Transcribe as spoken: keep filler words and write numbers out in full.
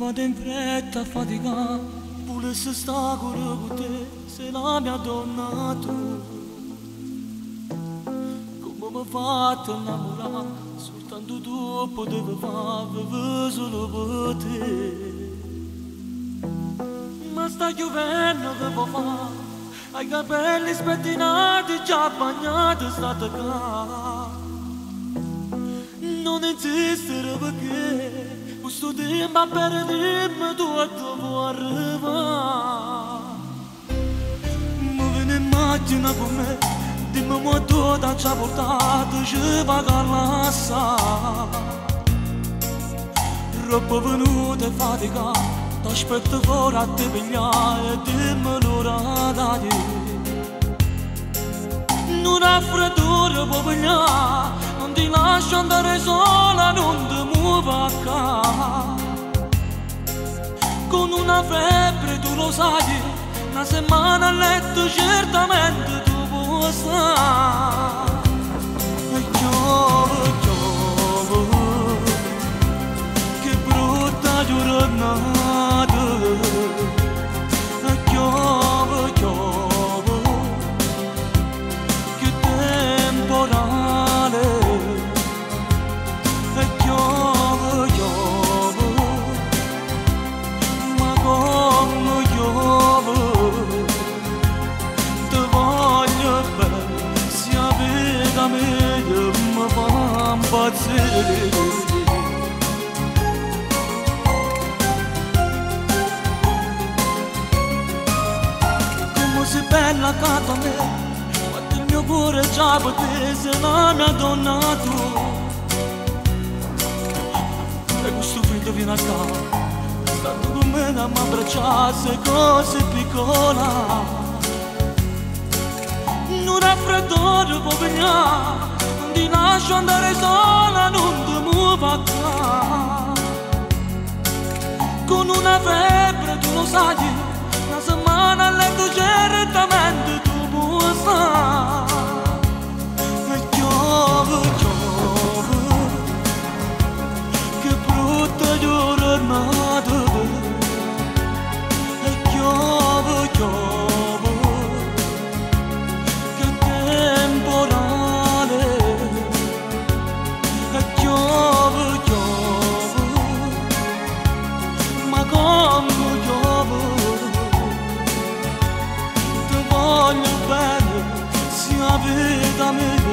vado in fretta a faticare, pure se sta con te, sei la mia donna tu. Come mi fate innamorare, soltanto tu potevi fare solo per te. Ma sta piovendo che può fare, hai capelli spettinati, già bagnati, state qua. Non insistere perché questo tempo per dirmi tu a dove arrivare. Mi viene immagina con me, dimmi quanto ti ha portato, ci va a assai. Troppo venuto e faticato, ti aspetto fuori a te pigliare e dimmi l'ora da dire. Non ha freddore può pigliare, non ti lascio andare sola, non ti muovi a casa. Con una febbre tu lo sai, una settimana a letto certamente tu puoi stare. E piove, piove, che brutta giornata. E piove, piove, che temporale. E piove, piove, ma come piove. Ti voglio bene, sia vita mia, mi fa impazzire. Sei bella accanto a me, quanto il mio cuore già per te, sei la mia donna tu. E questo freddo viene a casa, stando con me da mi abbracciare, sei così piccola. Non ha freddore può venire, non ti lascio andare sola, non ti muovi a casa. Con una febbre tu lo sai, una settimana a letto certamente tu puoi stare. E piove, piove, che brutta giornata. E piove, piove, che temporale. E piove, piove, ma come piove. Voglio bene, sia vita mia.